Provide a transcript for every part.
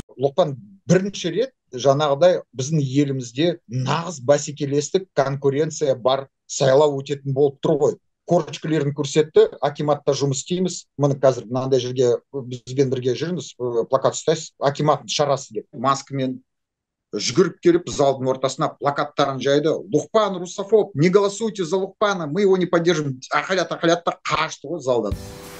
Лұқпан, бірінші рет жаңағыдай біздің елімізде нағыз бәсекелестік, конкуренция бар сайлау өтетін болып тұр ғой. Корочкалерін көрсетті, акиматта жұмыс істейміз. Міне қазір мынандай жерге бізбен бірге жүріңіз, плакат ұстайсыз, акиматтың шарасы деп. Маскамен жүгіріп келіп залдың ортасына плакаттарын жайды. Лұқпан русофоб, не голосуйте за Лұқпана, мы его не поддержим. Ақалят та қашты ғой залдан.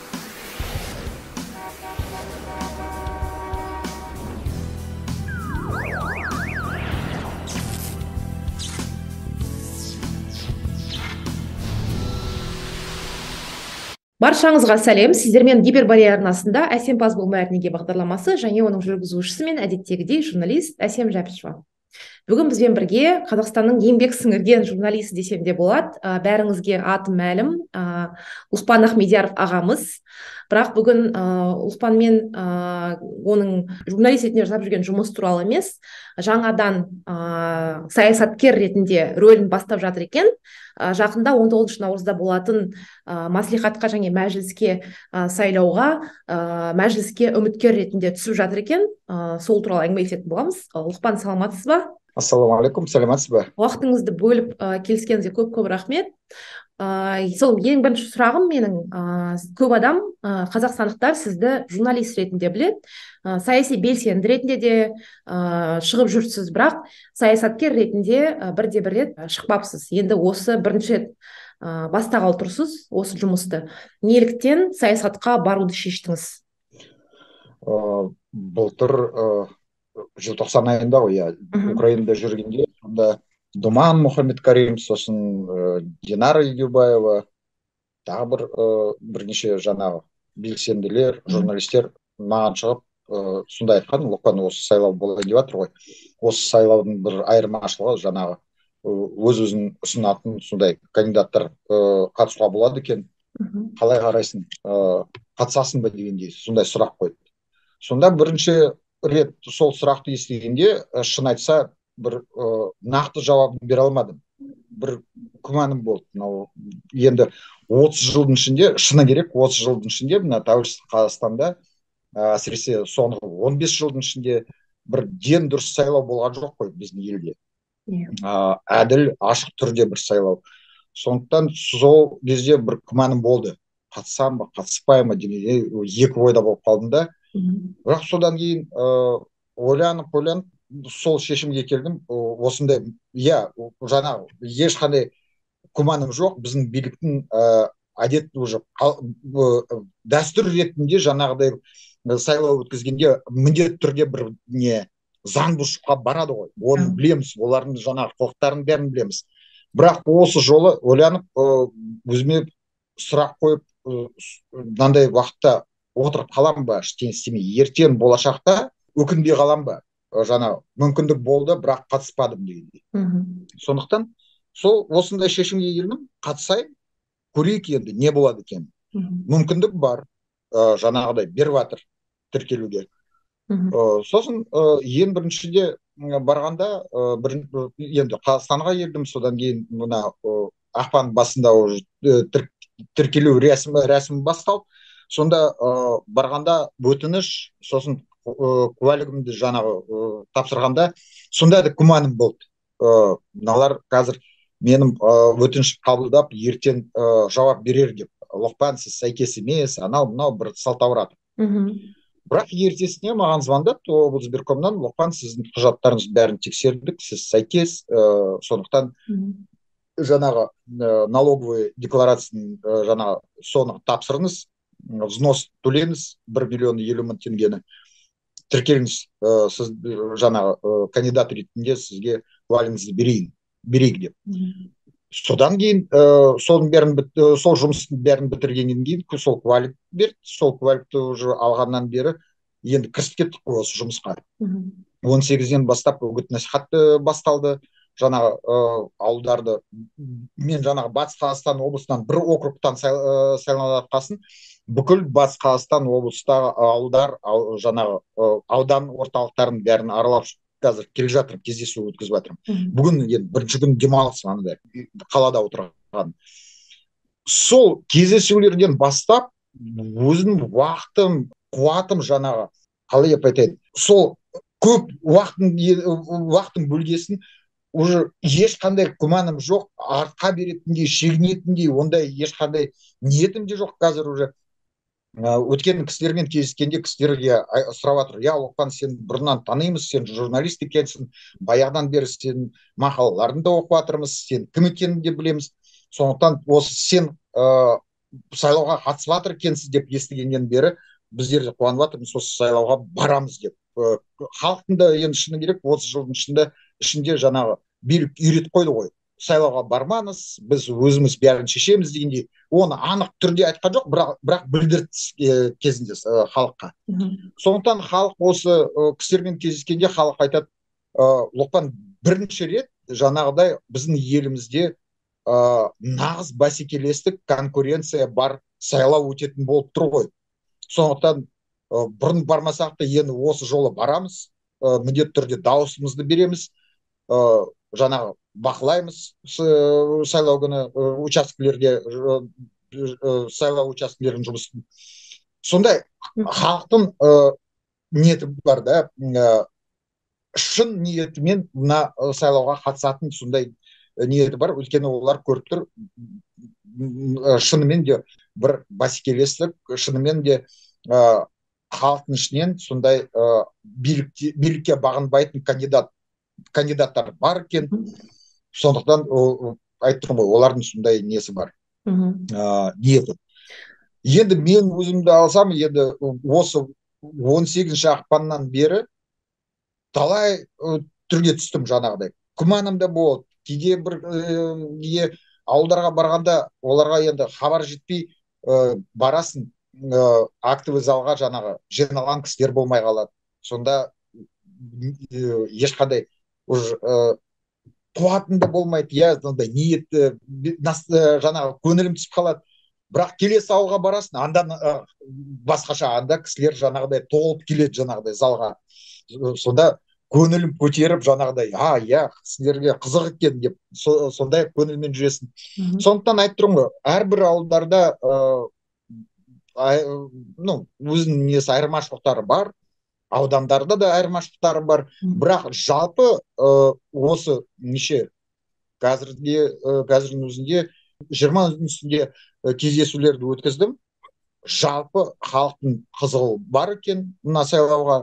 Баршаңызға сәлем. Сіздермен Гиперборея арнасында Әсемпаз болмай неге бағдарламасы және оның жүргізушісі мен әдеттегідей журналист Әсем Жәпішева. Бүгін бізбен бірге Қазақстанның еңбек сіңірген журналисті десем де болады. Бәріңізге аты мәлім, Лұқпан Ахмедияров ағамыз. Бірақ бүгін Лұқпанмен оның журналист ретінде жасап жүрген жұмыс туралы емес, жаңадан саясаткер ретінде рөлін бастап жатыр екен. Жақында 19 наурызда болатын маслихатқа және мәжіліске сайлауға мәжіліске үміткер ретінде түсіп жатыр екен. Сол туралы әңгімелесетін боламыз. Лұқпан, саламатсыз ба? Ассалаумағалейкум, сәлеметсіз бе? Уақытыңызды бөліп келіскеніңізге көп рахмет. Сол ең бірінші сұрағым менің, көп адам, қазақстандықтар сізді журналист ретінде біледі, саяси белсенді ретінде де шығып жүрсіз, бірақ саясаткер ретінде бірде-бір рет шықпапсыз. Енді осы бірінші рет бастағалы тұрсыз осы жұмысты. Неліктен саясатқа баруды шештіңіз? Былтыр желтоқсан айында ғой, Украинада жүргенде, сонда Думан Мұхаммедкарим, сосын Динара Егеубаева, тағы бірнеше жаңағы белсенділер, журналистер маған шығып сонда айтқан: Лұқпан, осы сайлау болайын деп жатыр ғой, осы сайлаудың бір айырмашылығы жаңағы өз-өзін ұсынатын сондай кандидаттар қатысуға болады екен, қалай қарайсың, қатысасың ба дегендей сондай сұрақ қойды. Сонда бірінші рет сол сұрақты естігенде, шын айтса, бір нақты жауап бере алмадым. Бір күмәнім болды. Енді 30 жылдың ішінде, шыны керек, 30 жылдың ішінде мына тәуелсіз Қазақстанда, әсіресе соңғы 15 жылдың ішінде бір ден дұрыс сайлау болған жоқ қой біздің елде. Әділ, ашық түрде бір сайлау. Сондықтан сол кезде бір күмәнім болды. Қатысам ба, қатыспай ма дегенде екі ойда болып қалдым да. Бірақ содан кейін ойланып сол шешімге келдім. Осындай, жаңағы ешқандай күмәнім жоқ. Біздің биліктің әдет уже дәстүр ретінде жаңағыдай сайлау өткізгенде міндетті түрде бір заң бұзушылыққа барады ғой. Оны білеміз, олардың жаңағы құқықтарын бәрін білеміз. Бірақ осы жолы ойланып, өзіме сұрақ қойып, мынандай уақытта отырып қалам ба, ештеңе істемей, ертең болашақта өкінбей қалам ба, жаңа мүмкіндік болды, бірақ қатыспадым дегендей. Сондықтан осындай шешімге келдім, қатысайын, көрейік енді не болады екен. Мүмкіндік бар, жаңағыдай беріп жатыр тіркелуге. Сосын ең біріншіде барғанда, енді Қазақстанға келдім, содан кейін мына ақпан басында тіркелу рәсімі басталды. Сонда барғанда өтініш, сосын куәлігімді жаңағы тапсырғанда, сонда да күмәнім болды. Мыналар қазір менің өтініш қабылдап ертең жауап берер деп. Лұқпан, сіз сәйкес емес, анау бір сылтауратып. Бірақ ертесіне маған звондады облсбиркомнан: Лұқпан, сіздің құжаттарыңыз бәрін тексердік, сіз сәйкес, сондықтан жаңағы налоговый декларацияның жаңағы соны тапсырыңыз, взнос төлеңіз, 1,50 миллион теңгені тіркеліңіз, сіз жаңағы кандидат ретінде сізге куәлігіңізді берейік деп. Содан кейін сол жұмыстың бәрін бітіргеннен кейін сол куәлік берді. Сол куәлікті уже алғаннан бері енді кірісіп кеттік осы жұмысқа. 18-ден бастап үгіт насихат басталды. Жаңағы ауылдарды, мен жаңағы Батыс Қазақстан облысынан бір округтан сайланатқасын, бүкіл Батыс Қазақстан облыстағы ауылдар, жаңағы аудан орталықтарын бәрін аралап қазір келе жатырмын, кездесу өткізіп жатырмын. Бүгін бірінші күн демалыс, қалада отырған. Сол кездесулерден бастап өзім уақытым, қуатым жаңағы қалай деп айтайын, сол көп уақытын бөлгесін уже ешқандай күмәнім жоқ, артқа беретіндей, шегінетіндей ондай ешқандай ниетім де жоқ қазір уже. Өткен кісілермен кездескенде кісілерге сұрап жатыр, иә Лұқпан, сен бұрыннан танимыз, сен журналист екенсің, баяғыдан бері сен мақалаларыңды да оқып жатырмыз, сен кім екеніңді де білеміз, сондықтан осы сен сайлауға қатысып жатыр екенсіз деп естігеннен бері біздер де қуанып жатырмыз, осы сайлауға барамыз деп. Халықтың да енді шыны керек 30 жылдың ішінде жаңағы билік үйретіп қойды ғой, сайлауға бармаңыз, біз өзіміз бәрін шешеміз дегендей. Оны анық түрде айтқан жоқ, бірақ білдірді кезінде халыққа. Сондықтан халық осы кісілермен кездескенде халық айтады, Лұқпан, бірінші рет жаңағыдай біздің елімізде нағыз бәсекелестік, конкуренция бар сайлау өтетін болып тұр ғой. Сондықтан бұрын бармасақ та енді осы жолы барамыз, міндетті түрде дауысымызды береміз, жаңағы бақылаймыз сайлау күні учаскелерде, сайлау учаскелерінің жұмысын. Сондай халықтың ниеті бар да, шын ниетімен мына сайлауға қатысатын сондай ниеті бар. Өйткені олар көріп тұр, шынымен де бір бәсекелестік, шынымен де халықтың ішінен сондай билікке бағынбайтын кандидаттар бар екен. Сондықтан айтып тұрмын ғой, олардың сондай несі бар, ниеті. Енді мен өзімді алсам, енді осы 18 ақпаннан бері талай түрге түстім жаңағыдай. Күмәнім де болды. Кейде бір ауылдарға барғанда оларға енді хабар жетпей барасың, актовый залға жаңағы жиналған кісілер болмай қалады. Сонда ешқандай қуатым да болмайды, ниетті жаңағы көңілім түсіп қалады. Бірақ келесі ауылға барасың, анда басқаша, анда кісілер жаңағыдай толып келеді жаңағыдай залға. Сонда көңілім көтеріп жаңағыдай, иә, сіздерге қызық екен деп, сондай көңілмен жүресің. Сондықтан айтып тұрмын ғой, әрбір ауылдарда өзінің несі айырмашылықтары бар, аудандарда да айырмашылықтары бар, бірақ жалпы осы қазірдің өзінде 20 үстінде кездесулерді өткіздім. Жалпы халықтың қызығы бар екен мына сайлауға,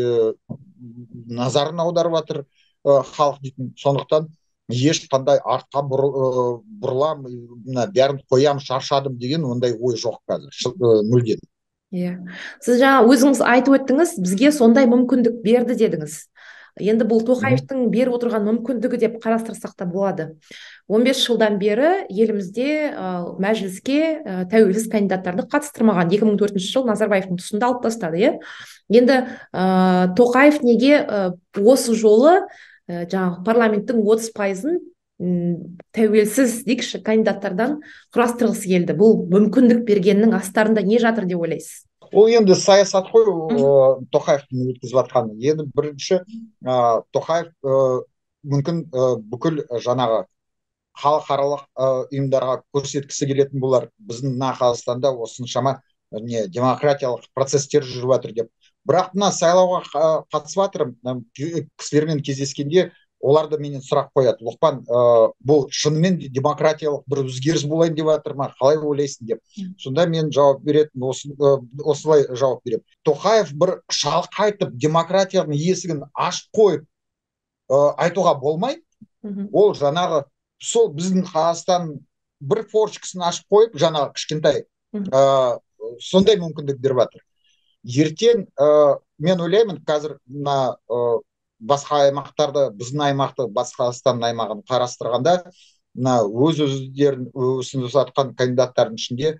назарын аударып жатыр халық дейтін. Сондықтан ешқандай артқа бұрылам, бәрін қоям, шаршадым деген ондай ой жоқ қазір, мүлдем. Иә, сіз жаңа өзіңіз айтып өттіңіз, бізге сондай мүмкіндік берді дедіңіз. Енді бұл Тоқаевтың беріп отырған мүмкіндігі деп қарастырсақ та болады. 15 жылдан бері елімізде мәжіліске тәуелсіз кандидаттарды қатыстырмаған. 2004 жыл Назарбаевтың тұсында алып тастады. Енді Тоқаев неге осы жолы жаңағы парламенттің 30%-ын тәуелсіз дейікші кандидаттардан құрастырғысы келді? Бұл мүмкіндік бергеннің астарында не жатыр деп ойлайсыз? Ол енді саясат қой, Тоқаевтың өткізіп жатқаны. Енді бірінші Тоқаев мүмкін бүкіл жаңағы халықаралық ұйымдарға көрсеткісі келетін болар, біздің мына Қазақстанда осыншама демократиялық процестер жүріп жатыр деп. Бірақ мына сайлауға қатысып жатыр, кісілермен кездескенде олар да менен сұрақ қояды, Лұқпан, бұл шынымен демократиялық бір өзгеріс болайын деп жатыр ма, қалай ойлайсың деп. Сонда мен жауап беретін, осылай жауап беремін. Тоқаев бір шалқайтып демократияның есігін ашып қойып айтуға болмайды. Ол жаңағы сол біздің Қазақстан бір форчкасын ашып қойып, жаңағы кішкентай сондай мүмкіндік беріп жатыр. Ертең мен ойлаймын, қазір мына басқа аймақтарды, біздің аймақты, батыс Қазақстан аймағын қарастырғанда, мына өздерін ұсынып жатқан кандидаттардың ішінде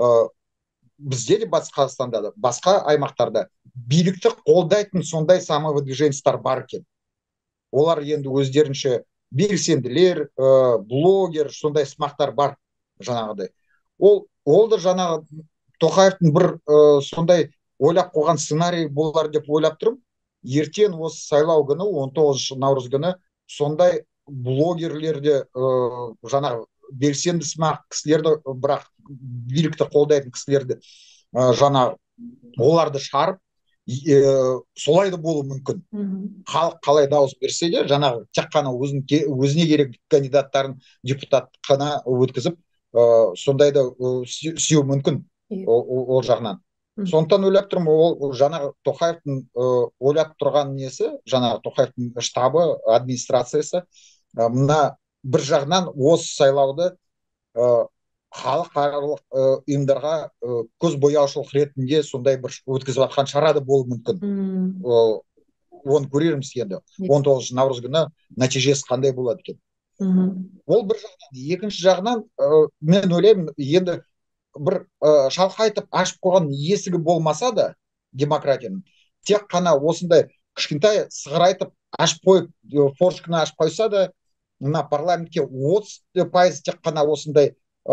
бізде де батыс Қазақстанда да, басқа аймақтарда билікті қолдайтын сондай самовыдвиженецтер бар екен. Олар енді өздерінше белсенділер, блогер, сондай сымақтар бар жаңағыдай. Ол да жаңағы Тоқаевтың бір сондай ойлап қойған сценарий болар деп ойлап тұрмын. Ертең осы сайлау күні, 19 наурыз күні, сондай блогерлерде жаңағы белсенді сымақ кісілерді, бірақ билікті қолдайтын кісілерді жаңағы оларды шығарып, солай да болуы мүмкін. Халық қалай дауыс берсе де жаңағы тек қана өзіне керек кандидаттарын депутат қана өткізіп сондай да сүю мүмкін ол жағынан. Сондықтан ойлап тұрмын, ол жаңағы Тоқаевтың ойлап тұрған несі, жаңағы Тоқаевтың штабы, администрациясы мына бір жағынан осы сайлауды халықаралық ұйымдарға көз бояушылық ретінде сондай бір өткізіп жатқан шара да болуы мүмкін. Оны көрерміз енді 19 наурыз күні нәтижесі қандай болады екен. Ол бір жағынан. Екінші жағынан мен ойлаймын, енді бір шалқайтып ашып қойған есігі болмаса да демократияның, тек қана осындай кішкентай сығырайтып ашып қойып, форшканы ашып қойса да, мына парламентке 30% тек қана осындай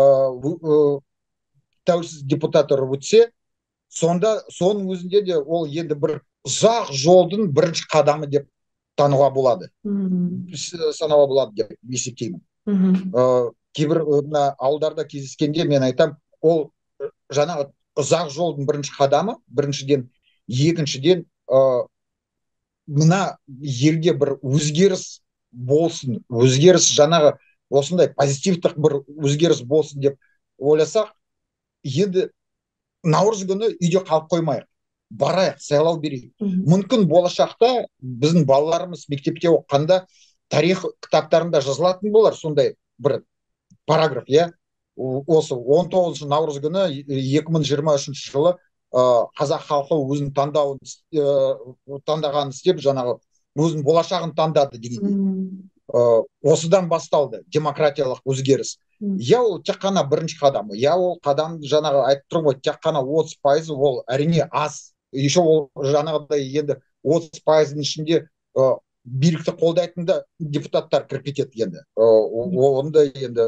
тәуелсіз депутаттар өтсе, сонда соның өзінде де ол енді бір ұзақ жолдың бірінші қадамы деп тануға болады, санауға болады деп есептеймін. Кейбір ауылдарда кездескенде мен айтам, ол жаңағы ұзақ жолдың бірінші қадамы, біріншіден. Екіншіден, мына елге бір өзгеріс болсын, өзгеріс жаңағы осындай позитивтік бір өзгеріс болсын деп ойласақ, енді наурыз күні үйде қалып қоймайық, барайық, сайлау берейік. Мүмкін болашақта біздің балаларымыз мектепте оқығанда тарих кітаптарында жазылатын болар сондай бір параграф, осы 19 наурыз күні 2023 жылы қазақ халқы өзінің таңдағанын істеп, жаңағы өзінің болашағын таңдады деген. Осыдан басталды демократиялық өзгеріс. Ол тек қана бірінші қадам, ол қадам жаңағы айтып тұрмын ғой, тек қана 30% ол әрине аз. Еще ол жаңағыдай енді 30%-ның ішінде билікті қолдайтын да депутаттар кіріп кетеді енді. Онда енді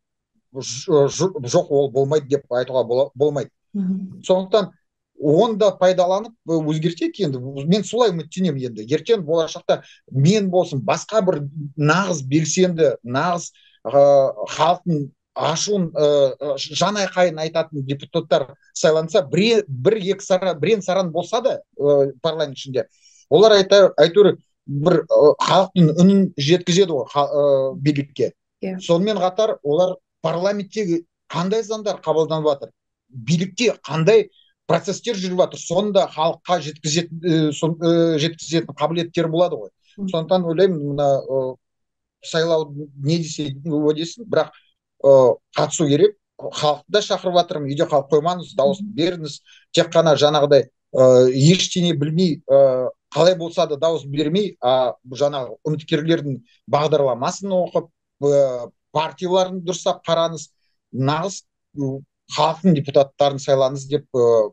жоқ, ол болмайды деп айтуға болмайды. Сондықтан оны да пайдаланып өзгертейік енді. Мен солай үміттенемін енді. Ертең болашақта мен болсын, басқа бір нағыз белсенді, нағыз халықтың ашуын, жан айқайын айтатын депутаттар сайланса, бірен саран болса да парламент ішінде, олар әйтеуір бір халықтың үнін жеткізеді ғой билікке. Сонымен қатар олар парламенттегі қандай заңдар қабылданып жатыр, билікте қандай процестер жүріп жатыр, соны да халыққа жеткізетін қабілеттер болады ғой. Сондықтан ойлаймын, мына сайлау не десе өдесін, бірақ қатысу керек. Халықты да шақырып жатырмын, үйде қалып қоймаңыз, дауыс беріңіз. Тек қана жаңағыдай ештеңе білмей, қалай болса да дауыс бермей, жаңағы үміткерлердің бағдарламасын оқып, партияларын дұрыстап қараңыз, нағыз халықтың депутаттарын сайлаңыз деп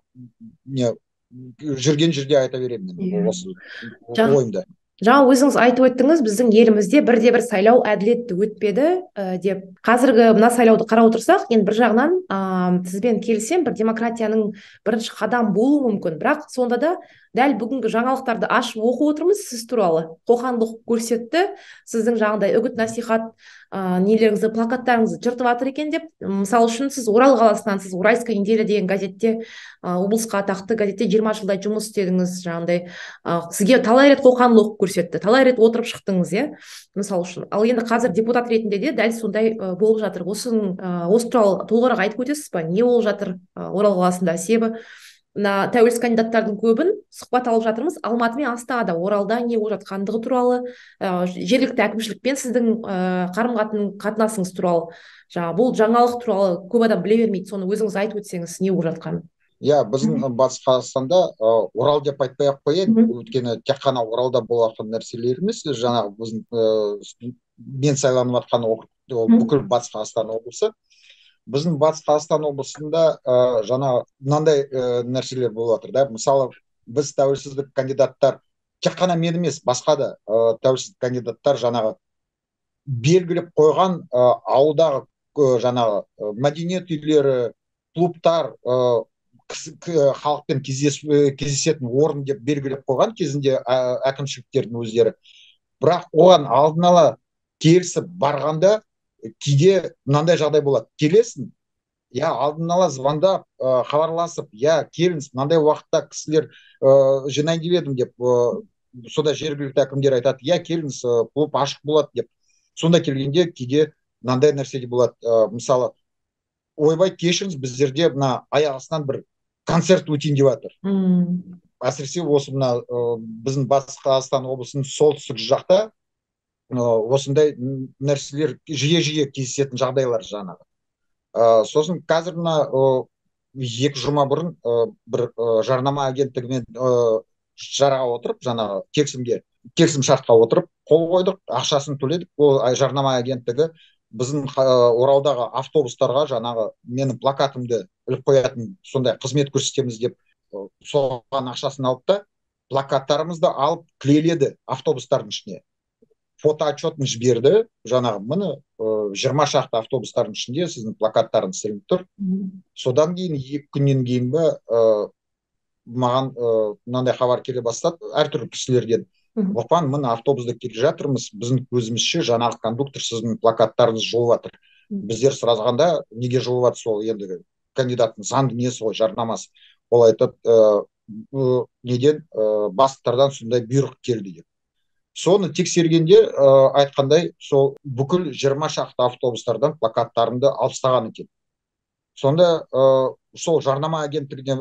жүрген жерде айта беремін осы ойымда. Жаңа өзіңіз айтып өттіңіз, біздің елімізде бірде-бір сайлау әділетті өтпеді деп. Қазіргі мына сайлауды қарап отырсақ, енді бір жағынан сізбен келісем, бір демократияның бірінші қадам болуы мүмкін, бірақ сонда да дәл бүгінгі жаңалықтарды ашып оқып отырмыз сіз туралы. Қоқандық көрсетті, сіздің жаңағыдай үгіт насихат нелеріңізді, плакаттарыңызды жыртып жатыр екен деп. Мысалы үшін сіз Орал қаласынансыз, Уральская неделя деген газетте, облысқа атақты газетте 20 жылдай жұмыс істедіңіз. Жаңағыдай сізге талай рет қоқандық көрсетті, талай рет отырып шықтыңыз, мысалы үшін. Ал енді қазір депутат ретінде де дәл сондай болып жатыр. Осы туралы толығырақ айтып өтесіз ба? Не болып жатыр Орал қаласында? Себебі мына тәуелсіз кандидаттардың көбін сұхбат алып жатырмыз. Алматы мен Астанада, Оралда не болып жатқандығы туралы, жергілікті әкімшілікпен сіздің қатынасыңыз туралы, бұл жаңалық туралы көп адам біле бермейді. Соны өзіңіз айтып өтсеңіз, не болып жатқанын. Біздің Батыс Қазақстанда Орал деп айтпай ақ қояйын, өйткені тек қана Оралда болатын нәрселер емес, жаңағы біздің мен сайланып жатқан округ ол бүкіл Батыс Қазақстан облысы. Біздің Батыс Қазақстан облысында жаңа мынандай нәрселер болып жатыр да. Мысалы, біз тәуелсіздік кандидаттар, тек қана мен емес, басқа да тәуелсіздік кандидаттар жаңағы белгілеп қойған ауылдағы жаңағы мәдениет үйлері, клубтар, халықпен кездесетін орын деп белгілеп қойған кезінде әкімшіліктердің өздері. Бірақ оған алдын ала келісіп барғанда кейде мынандай жағдай болады. Келесің, иә, алдын ала звондап, хабарласып, иә, келіңіз, мынандай уақытта кісілер жинайын деп едім деп, сонда жергілікті әкімдер айтады, иә, келіңіз, клуб ашық болады деп. Сонда келгенде кейде мынандай нәрсе де болады, мысалы, ойбай, кешіріңіз, біздерде мына аяқ астынан бір концерт өтейін деп жатыр. Әсіресе осы мына біздің батыс қазақстан облысының солтүстік жақта осындай нәрселер жиі кездесетін жағдайлар жаңағы. Сосын қазір мына 2 жұма бұрын бір жарнама агенттігімен шараға отырып, жаңағы келісім шартқа отырып, қол қойдық, ақшасын төледік. Ол жарнама агенттігі біздің Оралдағы автобустарға жаңағы менің плакатымды іліп қоятын сондай қызмет көрсетеміз деп соған ақшасын алып та плакаттарымызды алып клейледі автобустардың ішіне. Фотоотчетін жіберді, жаңағы міне 20 шақты автобустардың ішінде сіздің плакаттарыңыз ілініп тұр. Содан кейін 2 күннен кейін маған мынандай хабар келе бастады әртүрлі кісілерден. Лұқпан, міне автобуста келе жатырмыз, біздің көзімізше жаңағы кондуктор сіздің плакаттарыңызды жұлып жатыр. Біздер сұразғанда, неге жұлып жатыр, сол енді кандидаттың заңды несі ғой, жарнамасы. Ол айтады, неден бастықтардан сондай бұйрық келді деп. Соны тексергенде айтқандай, сол бүкіл 20 шақты автобустардан плакаттарымды алып тастаған екен. Сонда сол жарнама агенттігіне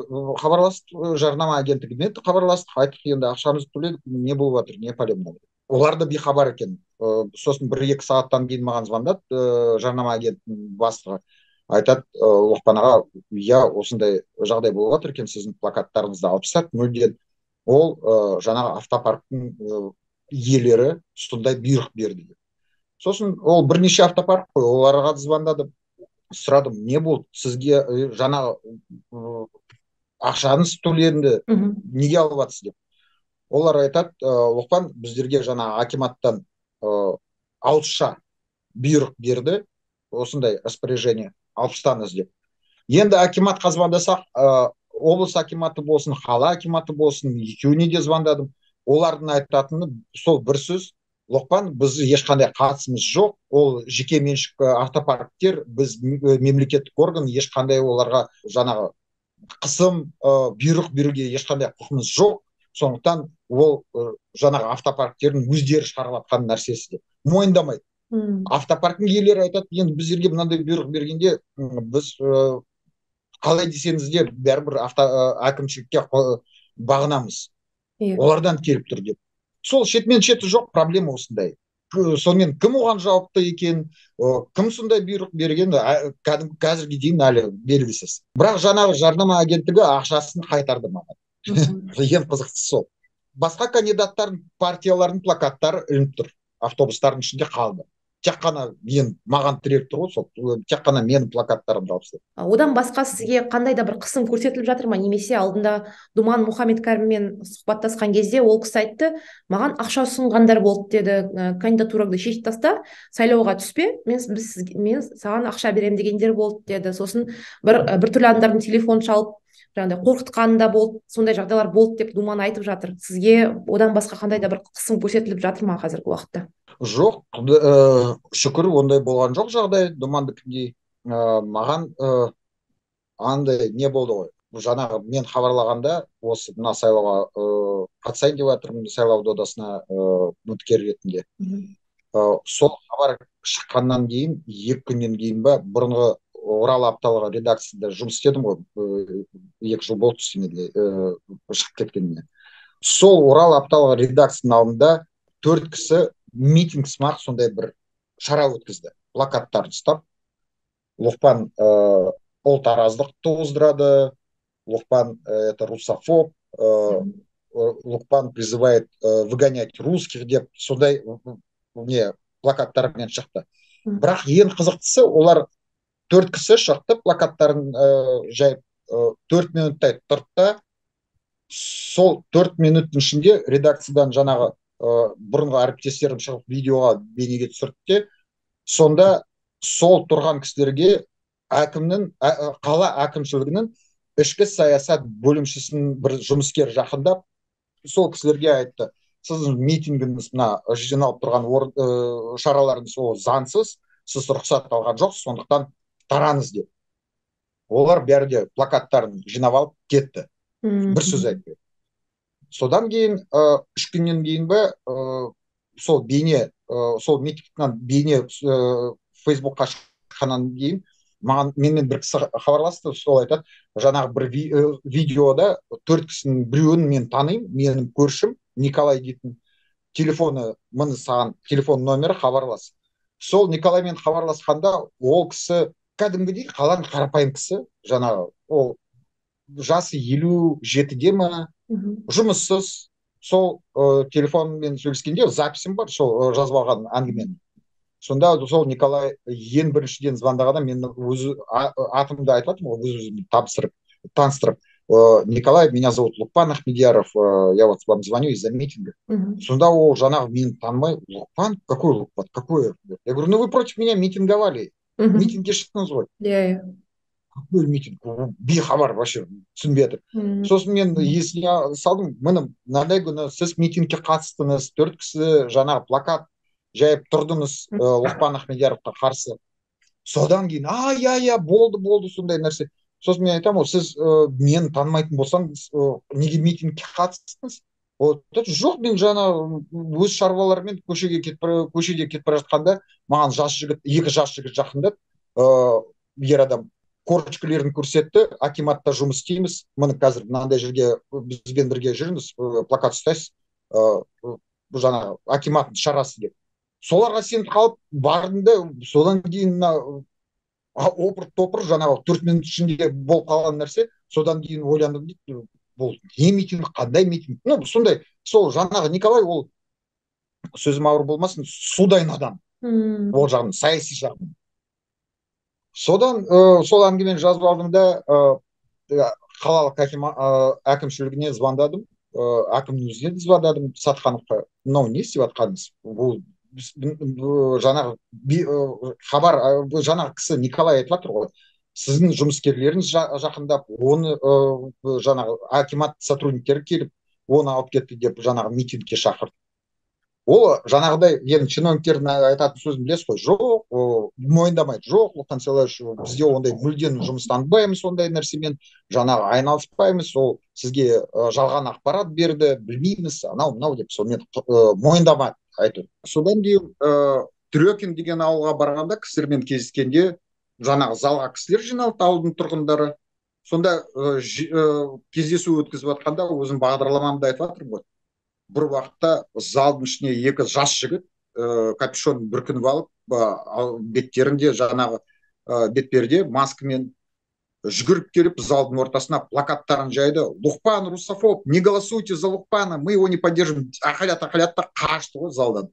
хабарластық, айттық, енді ақшамызды төледік, не болып жатыр, не проблема. Олар да бейхабар екен. Сосын 1-2 сағаттан кейін маған звондады жарнама агенттігінің бастығы. Айтады, Лұқпан аға, иә, осындай жағдай болып жатыр екен, сіздің плакаттарыңызды алып тастады мүлдем. Ол жаңағы автопарктың иелері сондай бұйрық берді деп. Сосын ол бірнеше автопарк қой, оларға звондадым, сұрадым, не болды, сізге жаңағы ақшаңыз төленді, неге алып жатсыз деп. Олар айтады, Лұқпан, біздерге жаңағы акиматтан ауызша бұйрық берді, осындай распоряжение, алып тастаңыз деп. Енді акиматқа звондасақ, облыс акиматы болсын, қала акиматы болсын, екеуіне де звондадым. Олардың айтатыны сол бір сөз, Лұқпан, біз ешқандай қатысымыз жоқ, ол жеке меншік автопарктер, біз мемлекеттік орган, ешқандай оларға жаңағы қысым, бұйрық беруге ешқандай құқымыз жоқ, сондықтан ол жаңағы автопарктердің өздері шығарып жатқан нәрсесі деп мойындамайды. Автопарктың иелері айтады, енді біздерге мынандай бұйрық бергенде біз қалай десеңіз де бәрібір әкімшілікке бағынамыз. Олардан келіп тұр деп. Сол шетмен шеті жоқ, проблема осындай. Сонымен кім оған жауапты екен, кім сондай бұйрық берген, қазірге дейін әлі белгісіз. Бірақ жаңағы жарнама агенттігі ақшасын қайтарды маған. Ең қызықтысы сол. Басқа кандидаттардың партиялардың плакаттары ілініп тұр, автобустардың ішінде қалды. Тек қана маған тірек тұр ғой, сол тек қана менің плакаттарымды алып тастады. Одан басқа сізге қандай да бір қысым көрсетіліп жатыр ма? Немесе алдында Думан Мұхаммедкәріммен сұхбаттасқан кезде ол кісі айтты, маған ақша ұсынғандар болды деді, кандидатураңды шешіп таста, сайлауға түспе, мен саған ақша беремін дегендер болды деді. Сосын біртүрлі адамдардың телефон шалып жаңағыдай қорқытқан да болды, сондай жағдайлар болды деп Думан айтып жатыр. Сізге одан басқа қандай да бір қысым көрсетіліп жатыр ма қазіргі уақытта? Жоқ, шүкір, ондай болған жоқ жағдай Думандікіндей. Маған андай не болды ғой, жаңағы мен хабарлағанда осы мына сайлауға қатысайын деп жатырмын, сайлау додасына үміткер ретінде. Сол хабар шыққаннан кейін 2 күннен кейін бұрынғы Орал апталығы редакцияда жұмыс істедім ғой, 2 жыл болды шығып кеткеніне. Сол Орал апталығы редакцияның алдында 4 кісі митинг смақ сондай бір шара өткізді. Плакаттарын ұстап, Лұқпан ұлтараздық туғыздырады, Лұқпан это русофоб, Лұқпан призывает выгонять русских деп сондай плакаттармен шықты. Бірақ ең қызықтысы, олар 4 кісі шықты, плакаттарын жайып 4 минуттай тұрды. Сол 4 минуттың ішінде редакциядан жаңағы бұрынғы әріптестерім шығып видеоға бейнеге түсірді. Сонда сол тұрған кісілерге қала әкімшілігінің ішкі саясат бөлімшесінің бір жұмыскер жақындап, сол кісілерге айтты, сіздің митингіңіз, мына жиналып тұрған шараларыңыз ол заңсыз, сіз рұқсат алған жоқсыз, сондықтан тараңыз деп. олар бәрі де плакаттарын жинап алып кетті, бір сөз айтпай. Содан кейін 3 күннен кейін сол бейне сол митингтен бейне фейсбукқа шыққаннан кейін менімен бір кісі хабарласты, сол айтады, жаңағы бір видеода 4 кісінің біреуін мен танимын, менің көршім Николай дейтін, телефоны міне саған телефон номері, хабарлас. Сол Николаймен хабарласқанда ол кісі кәдімгідей қаланың қарапайым кісі, жаңағы ол жасы 57-де ме, жұмыссыз. Сол телефонмен сөйлескенде записім бар, сол жазып алған әңгіменің. Сонда сол Николай ең біріншіден звондағанда мен өзі атымды айтып жатырмын, өзімді таныстырып, Николай, меня зовут Лукпан Ахмедьяров, я вот вам звоню из-за митинга. Сонда ол жаңағы мені танымай, Лукпан? Какой Лукпан? Какой? Я говорю, ну вы против меня митинговали. Митингке шықтыңыз ғой. Какой митинг? Бейхабар вообще, түсінбей жатыр. Сосын мен есіне салдым, міне мынандай күні сіз митингке қатыстыңыз, 4 кісі жаңағы плакат жайып тұрдыңыз Лукпан Ахмедьяровқа қарсы. Содан кейін, иә, болды сондай нәрсе. Сосын мен айтамын, сіз мені танымайтын болсаңыз, неге митингке қатыстыңыз? Жоқ, мен жаңа өз шаруаларымен көшеде кетіп бара жатқанда, маған екі жас жігіт жақындап, ер адам корочкалерін көрсетті, акиматта жұмыс істейміз, міне қазір мынандай жерге бізбен бірге жүріңіз, плакат ұстайсыз, жаңа акиматтың шарасы деп. Соларға сеніп қалып бардым да, содан кейін опыр-топыр жаңағы 4 минут ішінде болып қалған нәрсе. Содан кейін ойландым, дейді, бұл не митинг, қандай митинг? Сондай, сол жаңағы Николай, ол сөзім ауыр болмасын, судайын адам, ол жағын, саяси жағын. Содан сол әңгімені жазып алдым да, қалалық әкімшілігіне звондадым, әкімнің өзіне звондадым, Сатқановқа, мынау не істеп жатқаныңыз? Бұл жаңағы хабар, жаңағы кісі Николай айтып жатыр ғой, сіздің жұмыскерлеріңіз жақындап, оны жаңағы акимат сотрудниктері келіп, оны алып кетті деп жаңағы митингке шақырды. Ол жаңағыдай енді чиновниктердің айтатын сөзін білесіз ғой, жоқ, мойындамайды, жоқ, Луқан Салаевич, бізде ондай мүлдем жұмыстанбаймыз, ондай нәрсемен жаңағы айналыспаймыз, ол сізге жалған ақпарат берді, білмейміз, анау деп сонымен мойындамайды айту. Содан кейін Трекин деген ауылға барғанда, кісілермен кездескенде, жаңағы залға кісілер жиналды, ауылдың тұрғындары. Сонда кездесу өткізіп жатқанда өзім бағдарламамды айтып жатырмын ғой. Бір уақытта залдың ішіне 2 жас жігіт капюшон бүркініп алып, беттерінде жаңағы бетперде маскамен жүгіріп келіп залдың ортасына плакаттарын жайды. Лукпан русофоб, не голосуйте за Лукпана, мы его не поддержим. Ақалят та қашты ғой залдан.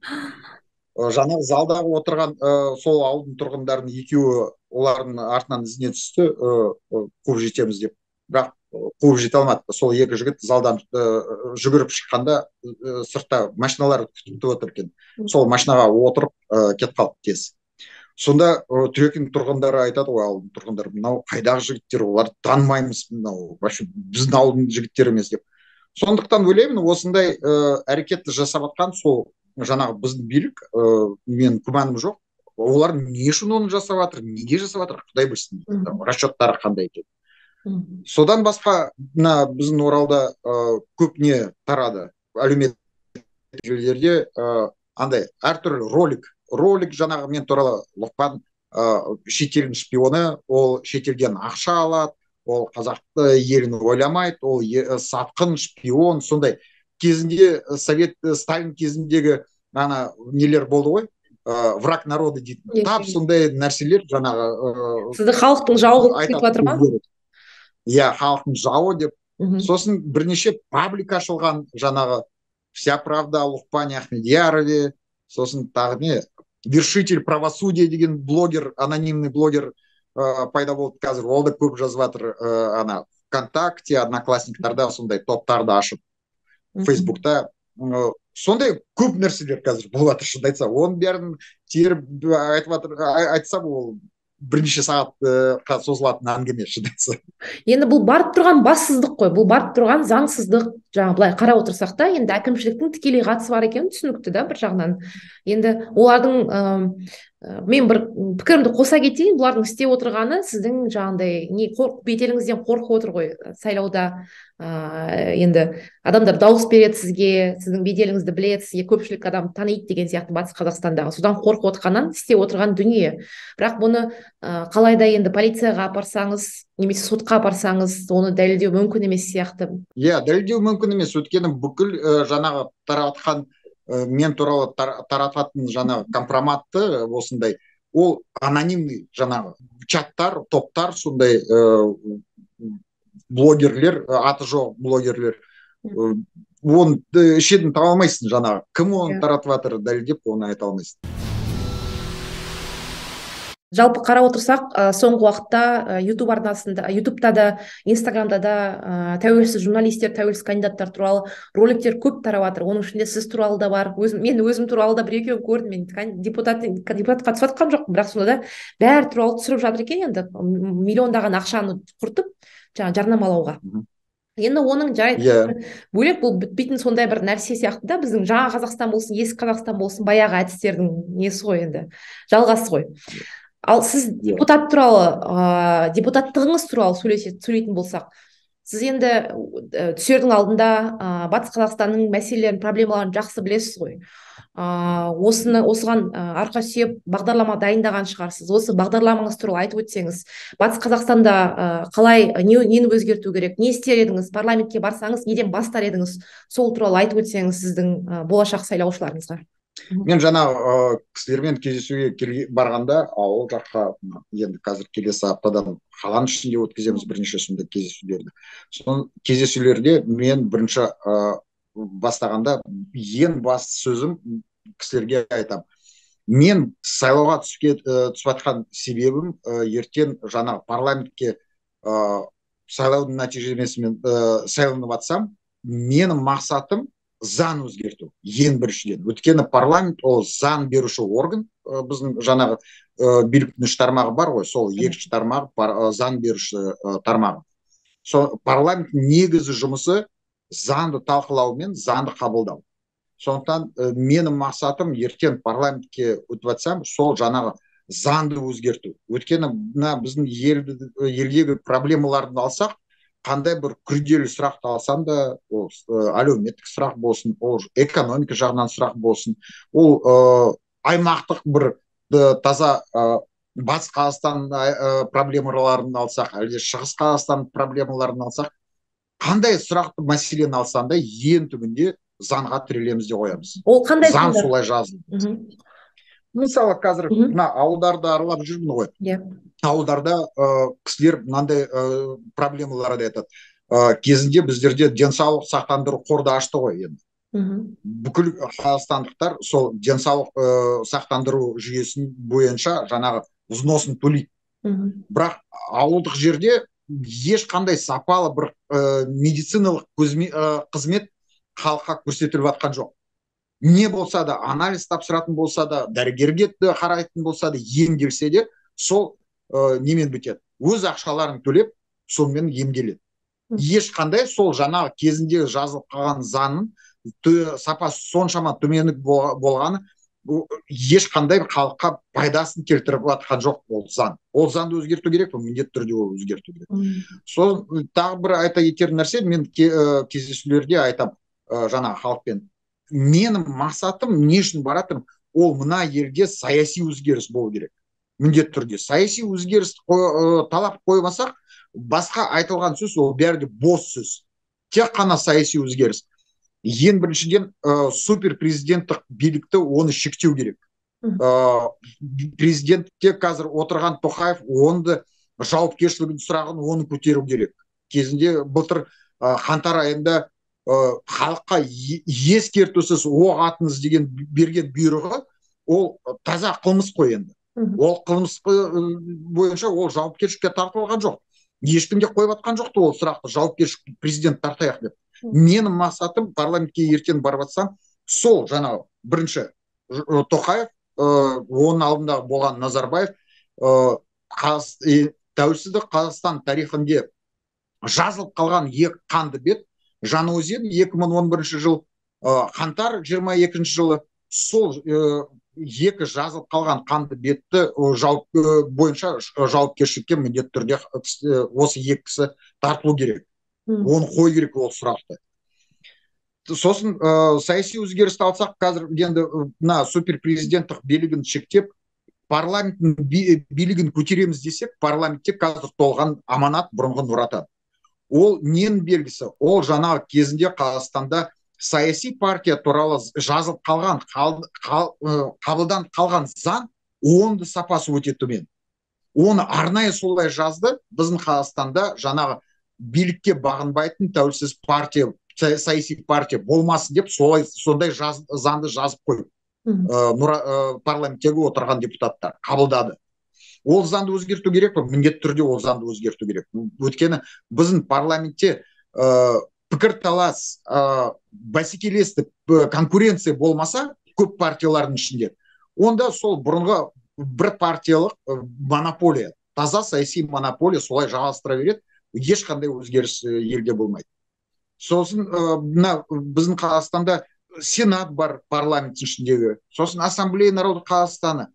Жаңағы залдағы отырған сол ауылдың тұрғындарының екеуі олардың артынан ізіне түсті, қуып жетеміз деп. Бірақ қуып жете алмады. Сол 2 жігіт залдан жүгіріп шыққанда сыртта машиналар күтіп отыр екен. Сол машинаға отырып кетіп қалды тез. Сонда Трекин тұрғындары айтады ғой, ауылдың тұрғындары, мынау қайдағы жігіттер, оларды танымаймыз, мынау вообще біздің ауылдың жігіттері емес деп. Сондықтан ойлаймын, осындай әрекетті жасап жатқан сол жаңағы біздің билік, мен күмәнім жоқ. Олар не үшін оны жасап жатыр, неге жасап жатыр, құдай білсін, расчеттары қандай екен. Содан басқа біздің Оралда көпне тарады әлеуметтік желілерде андай әртүрлі ролик жаңағы мен туралы, Лукпан шетелдің шпионы, ол шетелден ақша алады, ол қазақ елін ойламайды, ол сатқын шпион, сондай. Кезінде Сталин кезіндегі нелер болды ғой, враг народа дейтін. Тап сондай нәрселер жаңағы сізді халықтың жауы қылып кетіп жатыр ма? Иә, халықтың жауы деп. Сосын бірнеше паблик ашылған, жаңағы «Вся правда о Лукпане Ахмедьярове», сосын тағы не, «Вершитель правосудия» деген блогер, анонимный блогер пайда болды қазір. Ол да көп жазып жатыр ВКонтакте, Одноклассниктарда, сондай топтарды ашып, Фейсбукта. Сондай көп нәрселер қазір болып жатыр, шынды айтса. Оның бәрін теріп айтып жатыр, айтсам ол бірнеше сағатқа созылатын әңгіме, шынды айтса. Енді бұл барып тұрған бассыздық қой, бұл барып тұрған заңсыздық. Жаңа былай қарап отырсақ та, енді әкімшіліктің тікелей қатысы бар екені түсінікті да бір жағынан. Енді олардың мен бір пікірімді қоса кетейін. Бұлардың істеп отырғаны сіздің жаңағыдай беделіңізден қорқып отыр ғой сайлауда. Енді адамдар дауыс береді сізге, сіздің беделіңізді біледі, сізге көпшілік адам таниды деген сияқты батыс Қазақстандағы. Содан қорқып отырғаннан істеп отырған дүние. Бірақ бұны қалайда енді полицияға апарсаңыз немесе сотқа апарсаңыз оны дәлелдеу мүмкін емес сияқты. Иә, дәлелдеу мүмкін емес. Өйткені бүкіл жаңағы таратқан мен туралы тарататын жаңағы компроматты осындай, ол анонимный жаңағы чаттар, топтар, сондай блогерлер, аты жоқ блогерлер, оны ішеден таба алмайсың, жаңағы кім оны таратып жатыр дәлелдеп оны айта алмайсың. Жалпы қарап отырсақ, соңғы уақытта YouTube арнасында, YouTube'та да, Instagram'да да тәуелсіз журналистер, тәуелсіз кандидаттар туралы роликтер көп тарап жатыр. Оның ішінде сіз туралы да бар. Мен өзім туралы да бір-екеуін көрдім. Мен депутатқа түсіп жатқан жоқпын, бірақ сонда да бәрі туралы түсіріп жатыр екен. енді миллиондаған ақшаны құртып, жаңағы жарнамалауға. Енді оның бөлек, бұл бітпейтін сондай бір нәрсе сияқты да, біздің жаңа Қазақстан болсын, ескі Қазақстан болсын, баяғы әдістердің несі ғой, енді жалғасы ғой. Ал сіз депутат туралы, депутаттығыңыз туралы сөйлейтін болсақ, сіз енді түсердің алдында батыс Қазақстанның мәселелерін, проблемаларын жақсы білесіз ғой. Осыған арқа сүйеп бағдарлама дайындаған шығарсыз. Осы бағдарламаңыз туралы айтып өтсеңіз, батыс Қазақстанда қалай, нені өзгерту керек, не істер едіңіз, парламентке барсаңыз, неден бастар едіңіз, сол туралы айтып өтсеңіз сіздің болашақ сайлаушыларыңызға. Мен жаңағы кісілермен кездесуге барғанда, ауыл жаққа енді қазір келесі аптадан қаланың ішінде өткіземіз бірнеше сондай кездесулерді. Сол кездесулерде мен бірінші бастағанда ең басты сөзім кісілерге айтамын. Мен сайлауға түсіп жатқан себебім ертең жаңағы парламентке сайлаудың нәтижесімен сайланып жатсам, менің мақсатым заң өзгерту, ең біріншіден. Өйткені парламент ол заң беруші орган, біздің жаңағы биліктің үш тармағы бар ғой, сол екінші тармағы заң беруші тармағы. Сол парламенттің негізі жұмысы заңды талқылау мен заңды қабылдау. Сондықтан менің мақсатым ертең парламентке өтіп жатсам, сол жаңағы заңды өзгерту. Өйткені біздің елдегі проблемаларды алсақ, қандай бір күрделі сұрақты алсам да, ол әлеуметтік сұрақ болсын, ол экономика жағынан сұрақ болсын, ол аймақтық бір таза батыс Қазақстан проблемаларын алсақ, әлде шығыс Қазақстан проблемаларын алсақ, қандай сұрақты мәселені алсам да, ең түбінде заңға тірелеміз де қоямыз. Ол қандай заң солай жазылды. Мысалы, қазір ауылдарды аралап жүрмін ғой. Ауылдарда кісілер мынандай проблемаларды айтады. Кезінде біздерде денсаулық сақтандыру қорды ашты ғой енді. Бүкіл қазақстандықтар сол денсаулық сақтандыру жүйесін бойынша жаңағы взносын төлейді. Бірақ ауылдық жерде ешқандай сапалы бір медициналық қызмет халыққа көрсетіліп жатқан жоқ. Не болса да, анализ тапсыратын болса да, дәрігерге қарайтын болса да, емделсе де, сол немен бітеді. Өз ақшаларын төлеп, сонымен емделеді. Ешқандай сол жаңағы кезінде жазылып қалған заңның сапасы соншама төмен болғаны, ешқандай халыққа пайдасын келтіріп жатқан жоқ ол заң. Ол заңды өзгерту керек, міндетті түрде ол өзгерту керек. Сол тағы бір айта кетер нәрсе, мен кездесулерде айтам жаңағы халықпен. Менің мақсатым не үшін баратырмын, ол мына елде саяси өзгеріс болу керек. Міндетті түрде. Саяси өзгеріс талап қоймасақ, басқа айтылған сөз ол бәрі де бос сөз. Тек қана саяси өзгеріс. Ең біріншіден супер президенттік билікті оны шектеу керек. Президентте қазір отырған Тоқаев онды жауапкершілігін сұрағын оны көтеру керек. Кезінде былтыр қаңтар айында халыққа ескертусіз оқ атыңыз деген берген бұйрығы, ол таза қылмыс қой енді. Ол қылмыс бойынша ол жауапкершілікке тартылған жоқ. Ешкім де қойып жатқан жоқ ол сұрақты, жауапкершілік президент тартайық деп. Менің мақсатым парламентке ертең барып жатсам, сол жаңағы бірінші Тоқаев, оның алдында болған Назарбаев, тәуелсіздік Қазақстан тарихында жазылып қалған екі қанды бет, Жаңаөзен 2011 жыл, қаңтар 22 жылы, сол екі жазылып қалған қанды бетті бойынша жауапкершілікке міндетті түрде осы екі кісі тартылу керек. Оны қою керек ол сұрақты. Сосын саяси өзгерісті алсақ, қазір енді мына суперпрезиденттік билігін шектеп, парламенттің билігін көтереміз десек, парламентте қазір толған аманат бұрынғы Нұрата. Ол ненің белгісі? Ол жаңағы кезінде Қазақстанда саяси партия туралы жазылып қалған, қабылданып қалған заң, оның сапасы өте төмен. Оны арнайы солай жазды. Біздің Қазақстанда жаңағы билікке бағынбайтын тәуелсіз партия, саяси партия болмасын деп сондай заңды жазып қойып парламенттегі отырған депутаттар қабылдады. Ол заңды өзгерту керек пе? Міндетті түрде ол заңды өзгерту керек. Өйткені біздің парламентте пікірталас, бәсекелестік, конкуренция болмаса көп партиялардың ішінде, онда сол бұрынғы бір партиялық монополия, таза саяси монополия солай жалғастыра береді, ешқандай өзгеріс елде болмайды. Сосын біздің Қазақстанда сенат бар парламенттің ішіндегі, сосын ассамблея народа Қазақстаны.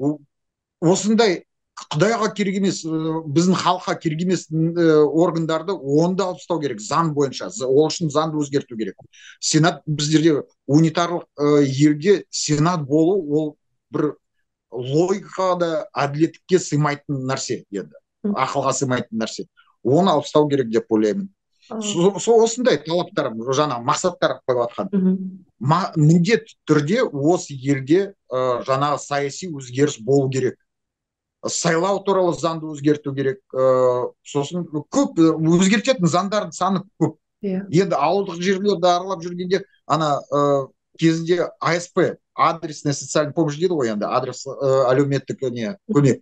Осындай Құдайға керек емес, біздің халыққа керек емес органдарды онда алып тастау керек, заң бойынша. Ол үшін заңды өзгерту керек. Сенат біздерде унитарлық елде сенат болу, ол бір логикада, әділеттікке сыймайтын нәрсе еді. Ақылға сыймайтын нәрсе. Оны алып тастау керек деп ойлаймын. Осындай талаптар, жаңа мақсаттар қойып жатқан. Міндетті түрде осы елде жаңағы саяси өзгеріс болу керек. Сайлау туралы заңды өзгерту керек. Сосын көп өзгертетін заңдардың саны көп. Енді ауылдық жерлерді аралап жүргенде, ана кезінде АСП, адресная социальная помощь дейді ғой, енді адрес әлеуметтік көмек.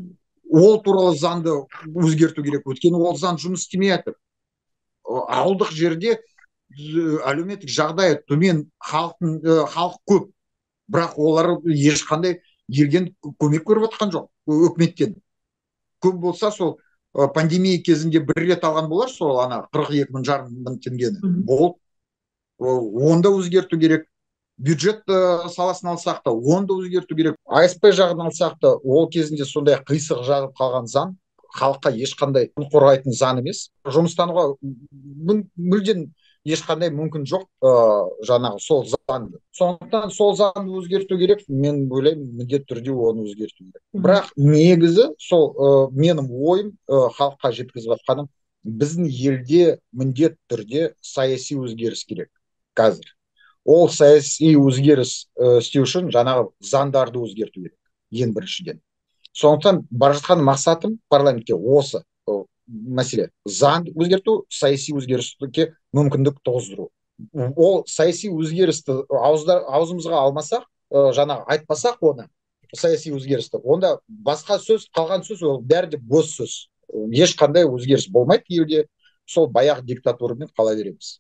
Ол туралы заңды өзгерту керек. Өйткені ол заң жұмыс істемей жатыр. Ауылдық жерде әлеуметтік жағдайы төмен халық көп, бірақ олар ешқандай елден көмек көріп жатқан жоқ, өкіметтен. Көп болса, сол пандемия кезінде бір рет алған болар, сол 42,5 мың теңгені. Болды. Онда өзгерту керек. Бюджет саласын алсақ та, онда өзгерту керек. АСП жағын алсақ та, ол кезінде сондай қисық жағып қалған заң, халыққа ешқандай қорғайтын заң емес. Жұмыстануға мүлдем ешқандай мүмкін жоқ жаңағы сол заңды. Сондықтан сол заңды өзгерту керек. Мен ойлаймын, міндетті түрде оны өзгерту керек. Бірақ негізі сол менің ойым, халыққа жеткізіп жатқаным, біздің елде міндетті түрде саяси өзгеріс керек қазір. Ол саяси өзгеріс істеу үшін жаңағы заңдарды өзгерту керек, ең біріншіден. Сондықтан бара жатқан мақсатым парламентке осы мәселе. Заң өзгерту, саяси өзгеріске мүмкіндік туғыздыру. Ол саяси өзгерісті аузымызға алмасақ, жаңағы айтпасақ оны, саяси өзгерісті, онда басқа сөз, қалған сөз, ол бәрі де бос сөз. Ешқандай өзгеріс болмайды елде, сол баяғы диктатурамен қала береміз.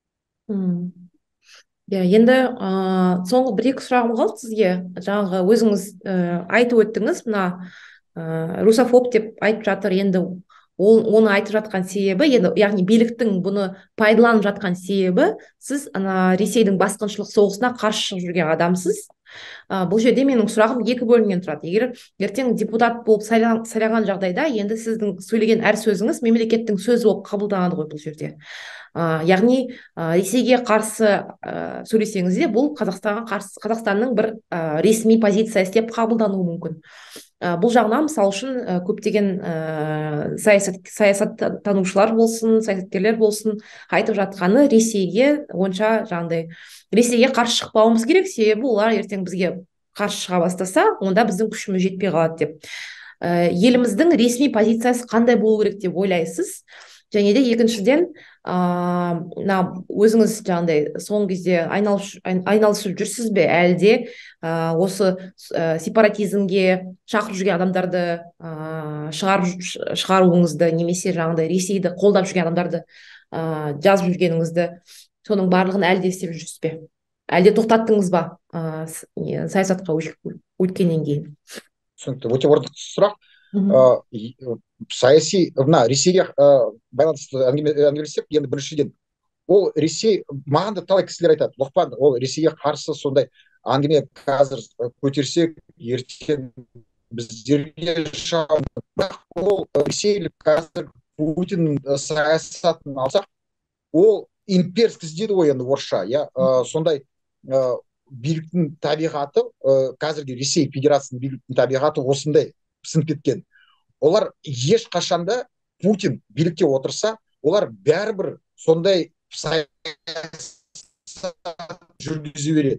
Енді соңғы бір-екі сұрағым қалды сізге. Жаңағы өзіңіз айтып өттіңіз, мына русофоб деп айтып жатыр. Енді оны айтып жатқан себебі, яғни биліктің бұны пайдаланып жатқан себебі, сіз Ресейдің басқыншылық соғысына қарсы шығып жүрген адамсыз. Бұл жерде менің сұрағым екі бөлімнен тұрады. Егер ертең депутат болып сайлаған жағдайда, енді сіздің сөйлеген әр сөзіңіз мемлекеттің сөзі болып қабылданады ғой бұл жерде. Яғни Ресейге қарсы сөйлесеңіз де, бұл Қазақстанның бір ресми позициясы деп қабылдануы мүмкін. Бұл жағынан, мысалы үшін, көптеген саясаттанушылар болсын, саясаткерлер болсын, айтып жатқаны, Ресейге онша жаңағыдай Ресейге қарсы шықпауымыз керек, себебі олар ертең бізге қарсы шыға бастаса, онда біздің күшіміз жетпей қалады деп. Еліміздің ресми позициясы қандай болу керек деп ойлайсыз? Және де екіншіден, өзіңіз жаңағыдай соңғы кезде айналысып жүрсіз бе, әлде осы сепаратизмге шақырып жүрген адамдарды шығаруыңызды, немесе жаңағыдай Ресейді қолдап жүрген адамдарды жазып жүргеніңізді, соның барлығын әлде істеп жүрсіз бе? Әлде тоқтаттыңыз ба саясатқа өткеннен кейін? Түсінікті, өте орнықты сұрақ. Саяси, Ресейге байланысты әңгімелесек, енді біріншіден, ол Ресей, маған да талай кісілер айтады, Лұқпан, ол Ресейге қарсы сондай әңгіме қазір көтерсек ертең біздерге бірақ ол ресейлік қазір Путиннің саясатын алсақ, ол имперскость дейді ғой енді орысша, иә, сондай биліктің табиғаты, қазіргі Ресей Федерациясының биліктің табиғаты осындай сынып кеткен. Олар ешқашанда Путин билікте отырса, олар бәрібір сондай саясат жүргізе береді.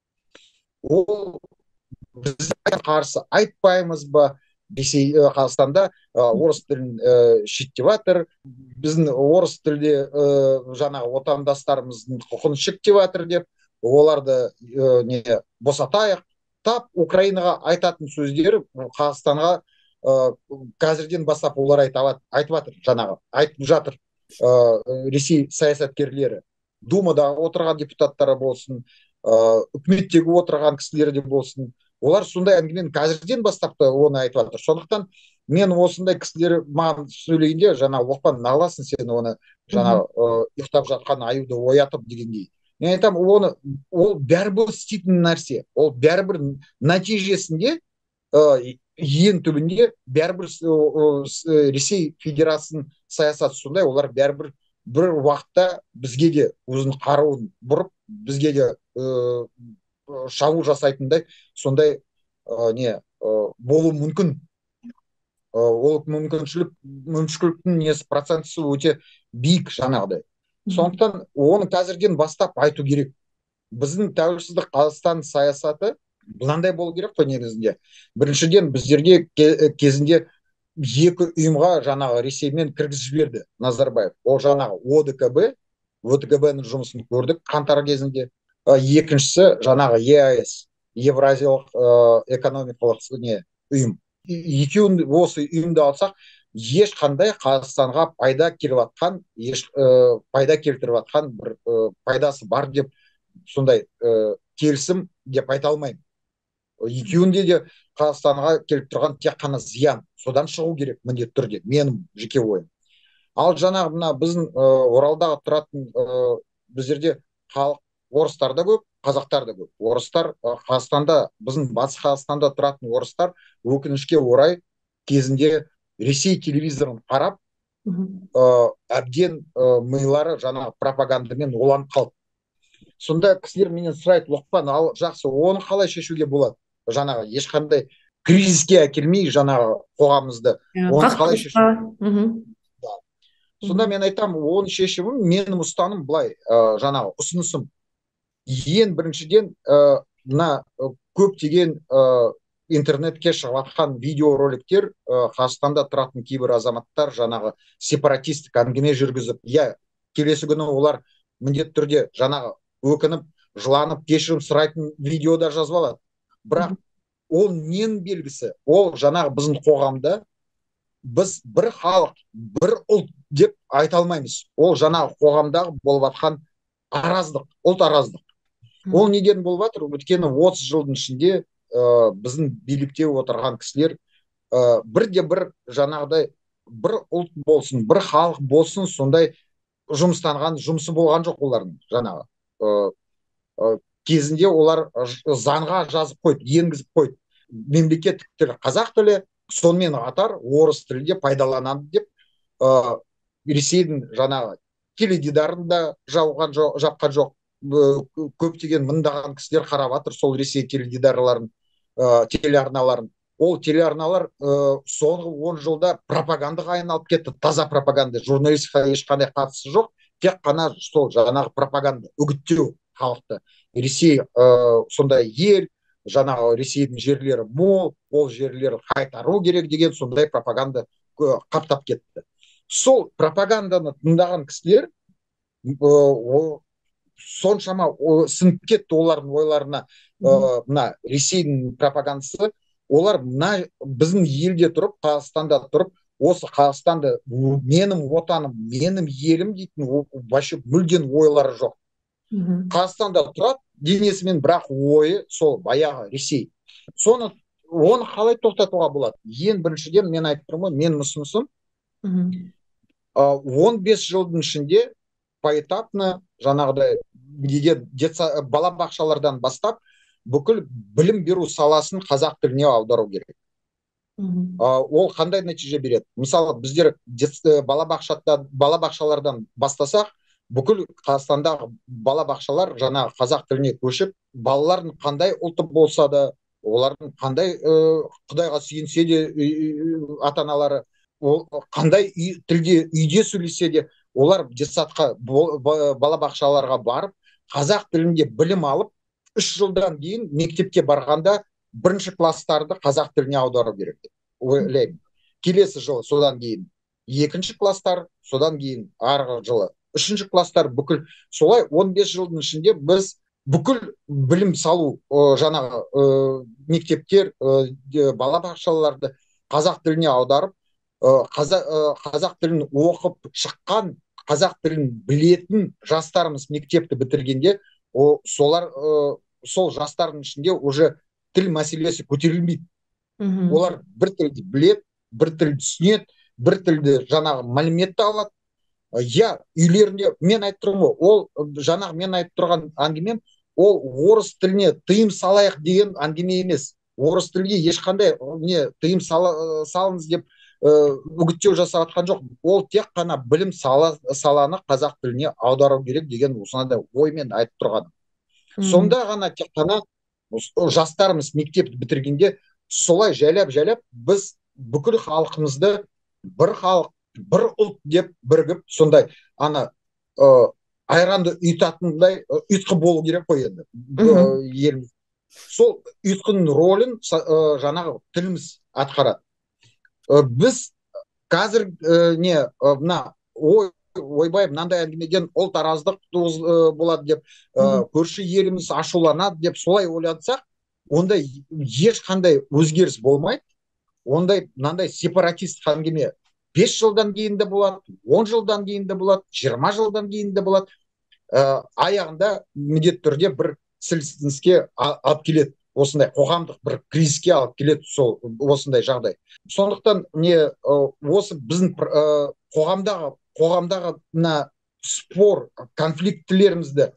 Ол біз қарсы айтпаймыз ба, Ресей Қазақстанда орыс тілін шектеп жатыр, біздің орыс тілде жаңағы отандастарымыздың құқын шектеп жатыр деп, оларды не босатайық. Тап Украинаға айтатын сөздері Қазақстанға қазірден бастап олар айтып жатыр, жаңағы айтып жатыр Ресей саясаткерлері. Думадағы отырған депутаттары болсын, үкіметтегі отырған кісілері де болсын, олар сондай әңгімені қазірден бастап та оны айтып жатыр. Сондықтан мен осындай кісілер маған сөйлегенде, жаңағы Лұқпан, нағыласың сен оны, жаңағы ұйықтап жатқан аюды оятып дегендей. Мен айтамын, ол бәрібір істейтін нәрсе, ол бәрібір нәтижесінде ең түбінде бәрібір Ресей Федерациясының саясаты сондай, олар бәрібір бір уақытта бізге де өзінің қаруын бұрып, бізге де шабуыл жасайтындай сондай болу мүмкін. Ол мүмкіншіліктің несі процентісі өте биік жаңағыдай. Сондықтан оны қазірден бастап айту керек. Біздің тәуелсіздік Қазақстан саясаты мынандай болу керек қой негізінде. Біріншіден біздерге кезінде екі ұйымға жаңағы Ресеймен кіргізіп жіберді Назарбаев. Ол жаңағы ОДКБ-ның жұмысын көрдік қаңтар кезінде. Екіншісі жаңағы ЕАЭС, Евразиялық экономикалық ұйым. Екеуін осы ұйымды алсақ, ешқандай Қазақстанға пайда келтіріп жатқан бір пайдасы бар деп сондай келісім деп айта алмаймын. Екеуінде де Қазақстанға келіп тұрған тек қана зиян. Содан шығу керек міндетті түрде, менің жеке ойым. Ал жаңағы мына біздің Оралдағы тұратын біздерде халық, орыстар да көп, қазақтар да көп. Орыстар Қазақстанда, біздің батыс Қазақстанда тұратын орыстар өкінішке орай кезінде Ресей телевизорын қарап, әбден милары жаңағы пропагандамен уланып қалды. Сонда кісілер менен сұрайды, Лұқпан, ал жақсы, оны қалай шешуге болады? Жаңағы ешқандай кризиске әкелмей жаңағы қоғамымызды оны қалай шешуге? Сонда мен айтамын, оның шешімі, менің ұстаным былай, жаңағы ұсынысым. Ең біріншіден мына көптеген интернетке шығып жатқан видеороликтер, Қазақстанда тұратын кейбір азаматтар жаңағы сепаратистік әңгіме жүргізіп, келесі күні олар міндетті түрде жаңағы өкініп, жыланып, кешірім сұрайтын видеода жазып алады. Бірақ ол ненің белгісі? Ол жаңағы біздің қоғамда біз бір халық, бір ұлт деп айта алмаймыз. Ол жаңағы қоғамдағы болып жатқан араздық, ұлт араздық. Ол неден болып жатыр? Өйткені 30 жылдың ішінде біздің билікте отырған кісілер бірде-бір жаңағыдай бір ұлт болсын, бір халық болсын, сондай жұмыстанған жұмысы болған жоқ олардың. Жаңағы кезінде олар заңға жазып қойды, енгізіп қойды. Мемлекеттік тілі қазақ тілі, сонымен қатар орыс тілі де пайдаланады деп Ресейдің жаңағы теледидарын да жапқан жоқ. Көптеген мыңдаған кісілер қарап жатыр сол Ресей теледидарларын, телеарналарын. Ол телеарналар соңғы 10 жылда пропагандаға айналып кетті, таза пропаганда. Журналистикаға ешқандай қатысы жоқ, тек қана сол жаңағы пропаганда, үгіттеу халықты. Ресей сондай ел, жаңағы Ресейдің жерлері мол, ол жерлерді қайтару керек деген сондай пропаганда қаптап кетті. Сол пропаганданы тыңдаған кісілер соншама сынып кетті олардың ойларына мына Ресейдің пропагандасы. Олар мына біздің елде тұрып, Қазақстанда тұрып, осы Қазақстанды менің отаным, менің елім дейтін вообще мүлден ойлары жоқ. Қазақстанда тұрады денесімен, бірақ ойы сол баяғы Ресей. Оны қалай тоқтатуға болады? Ең біріншіден мен айтып тұрмын, менің ұсынысым 15 жылдың ішінде поэтапно жаңағыдай балабақшалардан бастап бүкіл білім беру саласын қазақ тіліне аудару керек. Ол қандай нәтиже береді? Мысалы, біздер балабақшалардан бастасақ, бүкіл Қазақстандағы балабақшалар жаңа қазақ тіліне көшіп, балалардың қандай ұлты болса да, олардың қандай Құдайға сүйенсе де ата-аналары, қандай тілде үйде сөйлесе де, олар детсадқа, балабақшаларға барып, қазақ тілінде білім алып, 3 жылдан кейін мектепке барғанда бірінші класстарды қазақ тіліне аудару керек деп ойлаймын. Келесі жылы содан кейін екінші класстар, содан кейін арғы жылы үшінші класстар, бүкіл солай 15 жылдың ішінде біз бүкіл білім салу жаңағы мектептер, балабақшаларды қазақ тіліне аударып, қазақ тілін оқып шыққан, қазақ тілін білетін жастарымыз мектепті бітіргенде, сол жастардың ішінде уже тіл мәселесі көтерілмейді. Олар бір тілді біледі, бір тілді түсінеді, бір тілді жаңағы мәліметті алады. Үйлерінде, мен айтып тұрмын ғой, ол жаңағы мен айтып тұрған әңгімем, ол орыс тіліне тыйым салайық деген әңгіме емес. Орыс тілге ешқандай тыйым салыңыз деп үгіттеу жасап жатқан жоқ. Ол тек қана білім саланы қазақ тіліне аудару керек деген осындай оймен айтып тұрғаным. Сонда ғана тек қана жастарымыз мектепті бітіргенде солай жайлап біз бүкіл халқымызды бір халық, бір ұлт деп бірігіп, сондай айранды ұйытатындай ұйытқы болу керек қой енді еліміз. Сол ұйытқының ролін жаңағы тіліміз атқарады. Біз қазір мына ойбай, мынандай әңгімеден ұлт араздық болады деп, көрші еліміз ашуланады деп солай ойлансақ, ондай ешқандай өзгеріс болмайды. Ондай мынандай сепаратист әңгіме 5 жылдан кейін де болады, 10 жылдан кейін де болады, 20 жылдан кейін де болады. Аяғында міндетті түрде бір сілкініске алып келеді, осындай қоғамдық бір кризиске алып келеді осындай жағдай. Сондықтан осы біздің қоғамдағы мына спор, конфликтілерімізді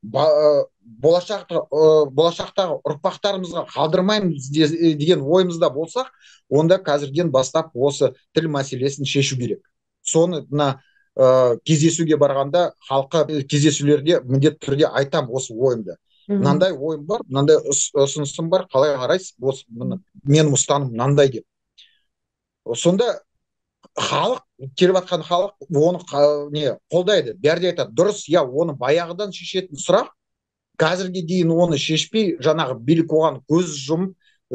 болашақтағы ұрпақтарымызға қалдырмаймыз деген ойымызда болсақ, онда қазірден бастап осы тіл мәселесін шешу керек. Соны кездесуге барғанда, халыққа кездесулерде міндетті түрде айтам осы ойымды. Мынандай ойым бар, мынандай ұсынысым бар, қалай қарайсыз? Менің ұстаным мынандай деп. Сонда халық, келіп жатқан халық оны қолдайды, бәрі де айтады, дұрыс, оны баяғыдан шешетін сұрақ, қазірге дейін оны шешпей, жаңағы билік оған көз жұмып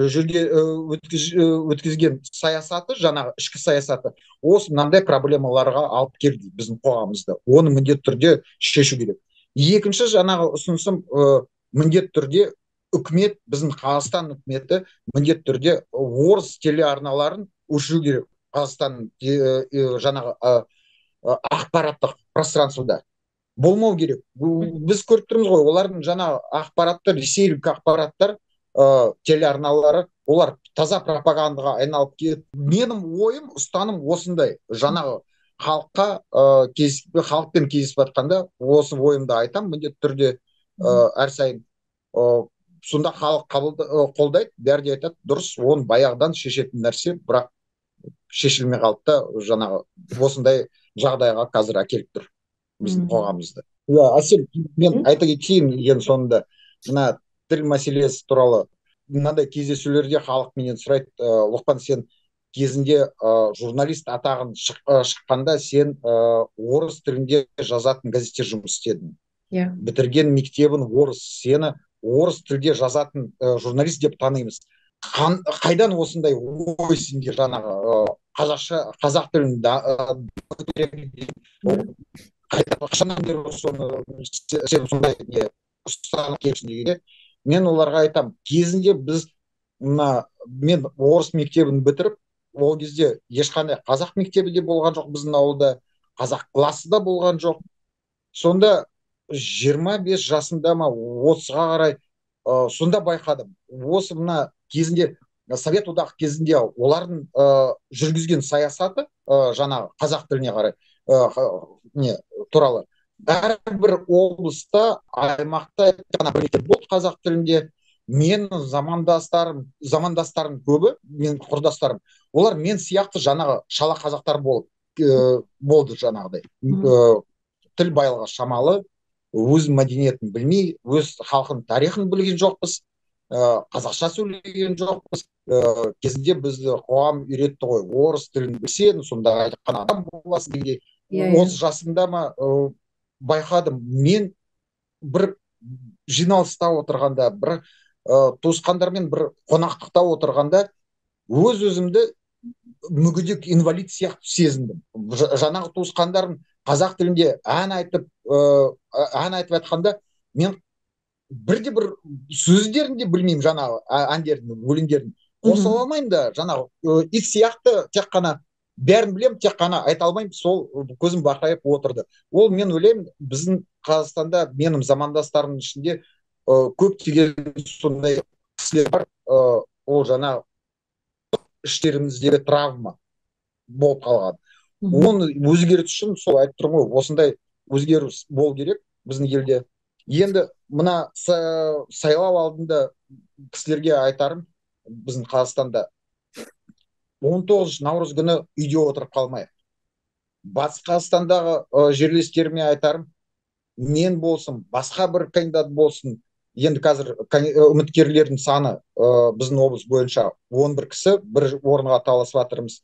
өткізген саясаты, жаңағы ішкі саясаты, осы мынандай проблемаларға алып келді біздің қоғамымызды. Оны міндетті түрде шешу керек. Екінші жаңағы ұсынысым, міндетті түрде үкімет, біздің Қазақстан үкіметі міндетті түрде орыс телеарналарын өшіру керек. Қазақстан жаңағы ақпараттық пространствода болмау керек. Біз көріп тұрмыз ғой, олардың жаңағы ақпараттар, ресейлік ақпараттар, телеарналары, олар таза пропагандаға айналып кетеді. Менің ойым, ұстаным осындай. Жаңағы халықпен кездесіп жатқанда осы ойымды айтам, міндетті түрде әр сайын. Сонда халық қолдайды, бәрі де айтады, дұрыс, оны баяғыдан шешетін нәрсе, бірақ шешілмей қалды да, жаңағы осындай жағдайға қазір әкеліп тұр біздің қоғамымызды. Әсел, мен айта кетейін ең соңында, мына тіл мәселесі туралы мынандай кездесулерде халық менен сұрайды, Лұқпан, сен кезінде журналист атағын шыққанда сен орыс тілінде жазатын газетте жұмыс істедің. Бітірген мектебін орыс, сені орыс тілде жазатын журналист деп танимыз. Қайдан осындай ой сенде жаңағы қазақ тілін қашаннан бері сен сондай ұстанып келсің дегенде, мен оларға айтам, кезінде мен орыс мектебін бітіріп, ол кезде ешқандай қазақ мектебі де болған жоқ біздің ауылда, қазақ класы да болған жоқ. Сонда 25 жасында ма, 30-ға қарай сонда байқадым. Осы кезінде, Совет одағы кезінде олардың жүргізген саясаты жаңағы қазақ тіліне қарай туралы. Әрбір облыста, аймақта мектеп болды қазақ тілінде. менің замандастарым көбі, менің құрдастарым, олар мен сияқты жаңағы шала қазақтар болды жаңағыдай. Тіл байлығы шамалы, өз мәдениетін білмей, өз халқының тарихын білген жоқпыз, қазақша сөйлеген жоқпыз. Кезінде бізді қоғам үйретті ғой, орыс тілін білсең, сонда айтқан адам боласың деген. Осы жасымда ма байқадым, мен бір жиналыста отырғанда, бір туысқандармен бір қонақтықта отырғанда өз өзімді мүгедек инвалид сияқты сезіндім. Жаңағы туысқандарым қазақ тілінде ән айтып жатқанда мен бірде бір сөздерін де білмеймін, жаңағы әндердің, өлеңдерін қоса алмаймын да, жаңағы ит сияқты тек қана бәрін білемін, тек қана айта алмаймын, сол көзім бақырайып отырды. Ол, мен ойлаймын, біздің Қазақстанда менің замандастарымның ішінде көптеген сондай кісілер бар, ол жаңағы іштеріміздегі травма болып қалған. Оны өзгерту үшін, сол айтып тұрмын ғой, осындай өзгеріс болу керек біздің елде. Енді мына сайлау алдында кісілерге айтарым, біздің Қазақстанда 19 наурыз күні үйде отырып қалмайық. Батыс Қазақстандағы жерлестеріме айтарым, мен болсын, басқа бір кандидат болсын, енді қазір үміткерлердің саны біздің облыс бойынша 11 кісі, бір орынға таласып жатырмыз.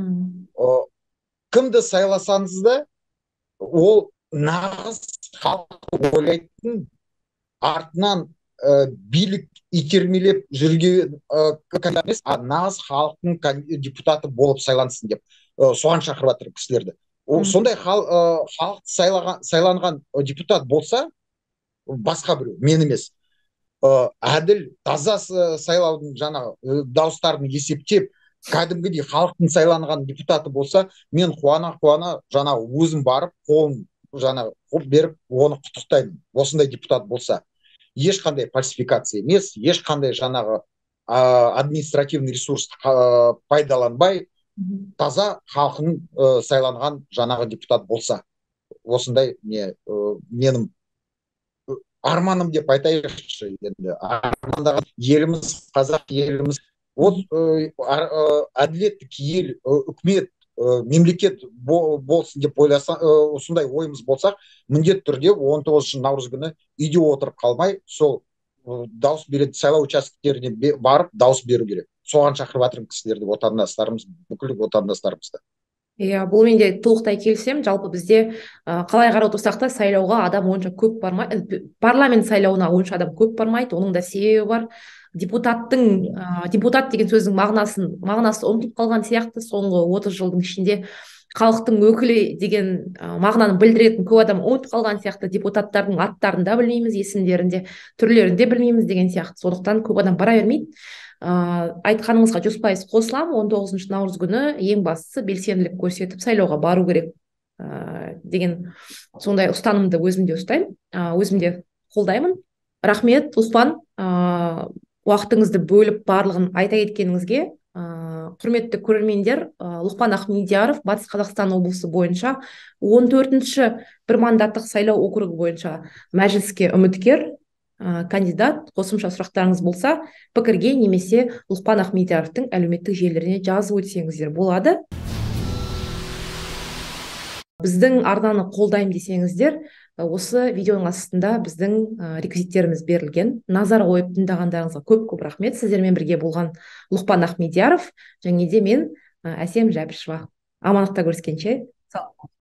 Кімді сайласаңыз да, ол нағыз халық ойлайтын, артынан билік итермелеп жүрген кандидат емес, нағыз халықтың депутаты болып сайлансын деп соған шақырып жатыр кісілерді. Сондай халық сайланған депутат болса, басқа біреу, мен емес, әділ, таза сайлаудың жаңағы дауыстарын есептеп, кәдімгідей халықтың сайланған депутаты болса, мен қуана жаңағы өзім барып, қолын жаңағы беріп, оны құттықтаймын. Осындай депутат болса, ешқандай фальсификация емес, ешқандай жаңағы административный ресурс пайдаланбай, таза халқының сайланған жаңағы депутат болса, осындай менің арманым деп айтайықшы. Енді армандаған еліміз, қазақ еліміз, әділеттік ел, үкімет, мемлекет болсын деп ойласа, осындай ойымыз болсақ, міндетті түрде 19 наурыз күні үйде отырып қалмай, сол дауыс беретін сайлау учаскелеріне барып дауыс беру керек. Соған шақырып жатырмын кісілерді, отандастарымыз, бүкіл отандастарымызды. Иә, бұл мен де толықтай келісемін. Жалпы бізде қалай қарап тұрсақ та сайлауға адам онша көп бармайды, парламент сайлауына онша адам көп бармайды. Оның да себебі бар. Депутат деген сөздің мағынасы ұмытылып қалған сияқты. Соңғы 30 жылдың ішінде халықтың өкілі деген мағынаны білдіретін көп адам ұмытып қалған сияқты. Депутаттардың аттарын да білмейміз, есімдерін де, түрлерін де білмейміз деген сияқты. Сондықтан көп адам бара бермейді. Айтқаныңызға 100% қосыламын. 19 наурыз күні ең бастысы белсенділік көрсетіп сайлауға бару керек деген сондай ұстанымды өзімде ұстаймын, өзімде қолдаймын. Рахмет, Лұқпан, уақытыңызды бөліп барлығын айта кеткеніңізге. Құрметті көрермендер, Лұқпан Ахмедияров Батыс Қазақстан облысы бойынша 14-ші бір мандаттық сайлау округі бойынша мәжіліске үміткер кандидат. Қосымша сұрақтарыңыз болса, пікірге немесе Лұқпан Ахмедияровтың әлеуметтік желілеріне жазып өтсеңіздер болады. Біздің арнаны қолдаймын десеңіздер, осы видеоның астында біздің реквизиттеріміз берілген. Назар қойып тыңдағандарыңызға көп рахмет. Сіздермен бірге болған Лұқпан Ахмедияров және де мен, Әсем Жәбішева. Амандықта көріскенше.